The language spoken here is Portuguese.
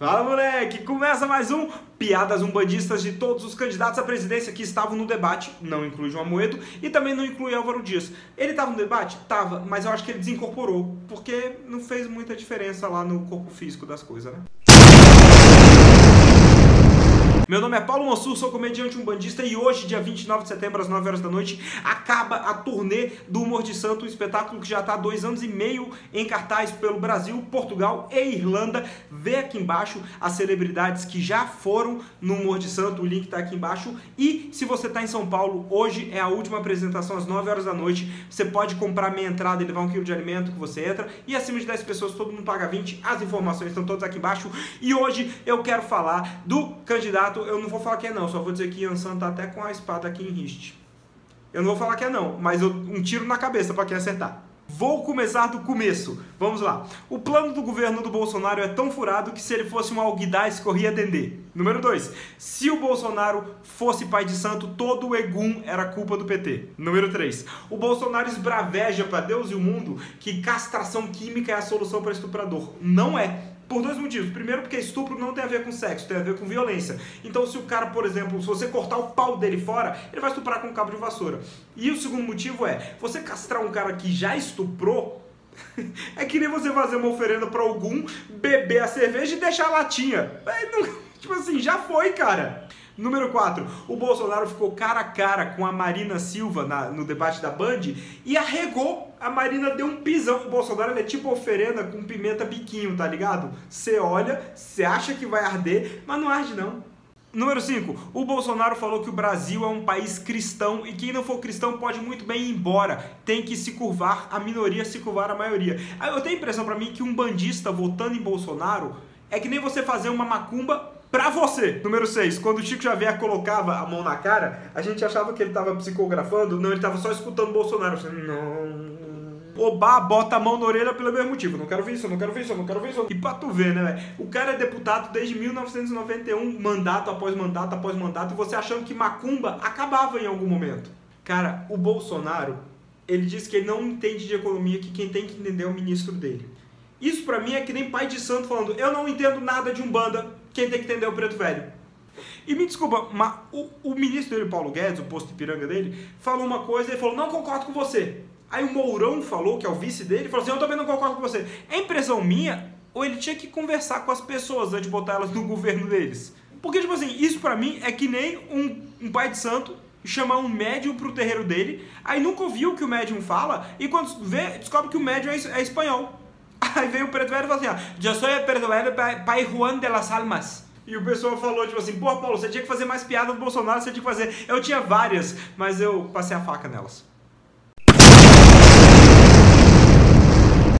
Fala, moleque! Começa mais um Piadas Umbandistas de todos os candidatos à presidência que estavam no debate. Não inclui João Amoedo e também não inclui Álvaro Dias. Ele estava no debate? Tava, mas eu acho que ele desincorporou, porque não fez muita diferença lá no corpo físico das coisas, né? Meu nome é Paulo Mansur, sou comediante umbandista e hoje, dia 29 de setembro, às 9 horas da noite, acaba a turnê do Humor de Santo, um espetáculo que já está há 2 anos e meio em cartaz pelo Brasil, Portugal e Irlanda. Vê aqui embaixo as celebridades que já foram no Humor de Santo, o link está aqui embaixo. E se você está em São Paulo, hoje é a última apresentação às 9 horas da noite. Você pode comprar meia entrada e levar 1 quilo de alimento que você entra. E acima de 10 pessoas, todo mundo paga 20. As informações estão todas aqui embaixo. E hoje eu quero falar do candidato. Eu não vou falar que é não, só vou dizer que Yansan tá até com a espada aqui em riste. Eu não vou falar que é não, mas um tiro na cabeça para quem acertar. Vou começar do começo. Vamos lá. O plano do governo do Bolsonaro é tão furado que se ele fosse um alguidar, escorria Dendê. Número 2. Se o Bolsonaro fosse pai de santo, todo o Egum era culpa do PT. Número 3. O Bolsonaro esbraveja para Deus e o mundo que castração química é a solução para estuprador. Não é. Por 2 motivos. Primeiro, porque estupro não tem a ver com sexo, tem a ver com violência. Então, se o cara, por exemplo, se você cortar o pau dele fora, ele vai estuprar com um cabo de vassoura. E o segundo motivo é, você castrar um cara que já estuprou, é que nem você fazer uma oferenda para algum, beber a cerveja e deixar a latinha. Tipo assim, já foi, cara. Número 4, o Bolsonaro ficou cara a cara com a Marina Silva no debate da Band e arregou. A Marina deu um pisão. O Bolsonaro é tipo oferenda com pimenta biquinho, tá ligado? Você olha, você acha que vai arder, mas não arde não. Número 5, o Bolsonaro falou que o Brasil é um país cristão e quem não for cristão pode muito bem ir embora. Tem que se curvar, a minoria se curvar a maioria. Eu tenho a impressão pra mim que um bandista votando em Bolsonaro é que nem você fazer uma macumba pra você. Número 6, quando o Chico Xavier colocava a mão na cara, a gente achava que ele tava psicografando. Não, ele tava só escutando o Bolsonaro. Não. Obá bota a mão na orelha pelo mesmo motivo. Não quero ver isso, não quero ver isso, não quero ver isso. E pra tu ver, né, velho? O cara é deputado desde 1991, mandato após mandato após mandato, e você achando que macumba acabava em algum momento. Cara, o Bolsonaro, ele disse que ele não entende de economia, que quem tem que entender é o ministro dele. Isso pra mim é que nem pai de santo falando, eu não entendo nada de Umbanda, quem tem que entender é o preto velho. E me desculpa, mas o ministro dele, Paulo Guedes, o posto Ipiranga dele, falou uma coisa e ele falou, não concordo com você. Aí o Mourão falou, que é o vice dele, falou assim, eu também não concordo com você. É impressão minha, ou ele tinha que conversar com as pessoas antes de botar elas no governo deles? Porque, tipo assim, isso pra mim é que nem um pai de santo chamar um médium pro terreiro dele, aí nunca ouviu o que o médium fala, e quando vê, descobre que o médium é espanhol. Aí veio o preto velho e falou assim, eu sou o preto velho pai Juan de las Almas. E o pessoal falou, tipo assim, porra, Paulo, você tinha que fazer mais piada do Bolsonaro, você tinha que fazer... Eu tinha várias, mas eu passei a faca nelas.